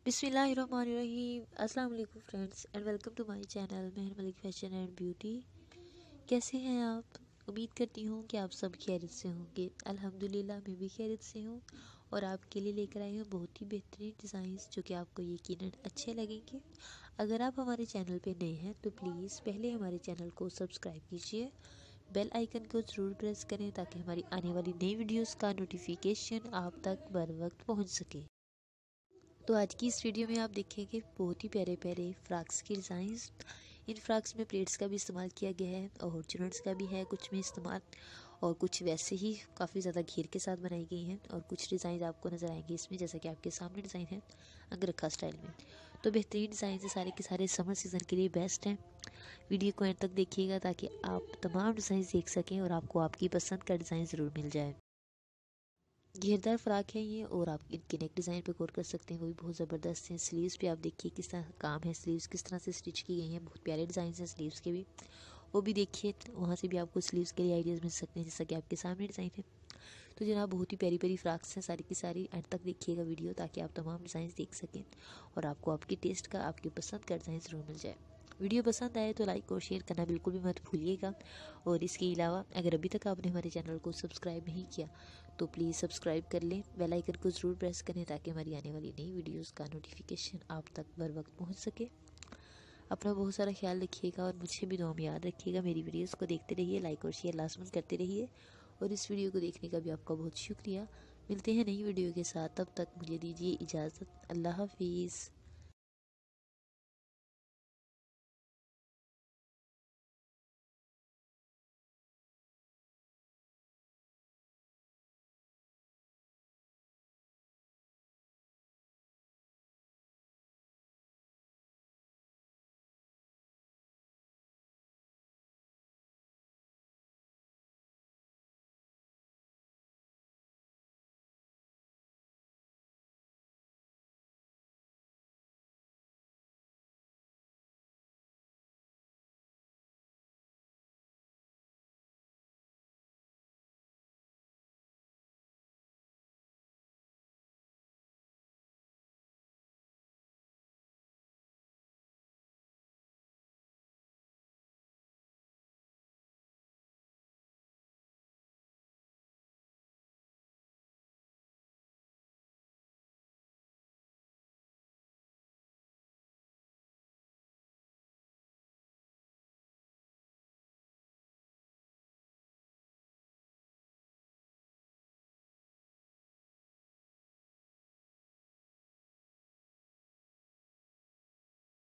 बिस्मिल्लाहिर्रहमानिर्रहीम। अस्सलाम वालेकुम friends and welcome to my channel Mehar Malik fashion and beauty. कैसे हैं आप? उम्मीद करती हूँ कि आप सब खैरियत से होंगे। अल्हम्दुलिल्लाह मैं भी खैरियत से हूँ और आपके लिए लेकर आई हूँ बहुत ही बेहतरीन डिज़ाइंस जो कि आपको यकीनन अच्छे लगेंगे। अगर आप हमारे चैनल पे नए हैं तो प्लीज़ पहले हमारे चैनल को सब्सक्राइब कीजिए, बेल आइकन को ज़रूर प्रेस करें ताकि हमारी आने वाली नई वीडियोस का नोटिफिकेशन आप तक बर वक्त पहुँच सके। तो आज की इस वीडियो में आप देखेंगे बहुत ही प्यारे प्यारे फ्रॉक्स की डिज़ाइंस। इन फ्रॉक्स में प्लेट्स का भी इस्तेमाल किया गया है और चुनट्स का भी है कुछ में इस्तेमाल, और कुछ वैसे ही काफ़ी ज़्यादा घेर के साथ बनाई गई हैं। और कुछ डिज़ाइन आपको नज़र आएंगे इसमें, जैसा कि आपके सामने डिज़ाइन है अंगरखा स्टाइल में। तो बेहतरीन डिज़ाइन है, सारे के सारे समर सीज़न के लिए बेस्ट हैं। वीडियो को एंड तक देखिएगा ताकि आप तमाम डिज़ाइन देख सकें और आपको आपकी पसंद का डिज़ाइन ज़रूर मिल जाए। घेरदार फ्रॉक है ये, और आप इनके नेक डिज़ाइन पे गौर कर सकते हैं, वो भी बहुत ज़बरदस्त हैं। स्लीव्स पे आप देखिए किस तरह काम है, स्लीव्स किस तरह से स्टिच की गई हैं, बहुत प्यारे डिज़ाइन हैं स्लीव्स के भी, वो भी देखिए। वहाँ से भी आपको स्लीव्स के लिए आइडियाज़ मिल सकते हैं, जैसा कि आपके सामने डिज़ाइन है। तो जनाब बहुत ही प्यारी प्यारी फ्रॉक्स हैं, सारी की सारी एंड तक देखिएगा वीडियो ताकि आप तमाम डिज़ाइन देख सकें और आपको आपकी टेस्ट का, आपकी पसंद का डिज़ाइन ज़रूर मिल जाए। वीडियो पसंद आए तो लाइक और शेयर करना बिल्कुल भी मत भूलिएगा। और इसके अलावा अगर अभी तक आपने हमारे चैनल को सब्सक्राइब नहीं किया तो प्लीज़ सब्सक्राइब कर लें, बेल आइकन को ज़रूर प्रेस करें ताकि हमारी आने वाली नई वीडियोस का नोटिफिकेशन आप तक बर वक्त पहुंच सके। अपना बहुत सारा ख्याल रखिएगा और मुझे भी दुआ में याद रखिएगा। मेरी वीडियोस को देखते रहिए, लाइक और शेयर लाजमन करते रहिए, और इस वीडियो को देखने का भी आपका बहुत शुक्रिया। मिलते हैं नई वीडियो के साथ, तब तक मुझे दीजिए इजाज़त। अल्लाह हाफिज़।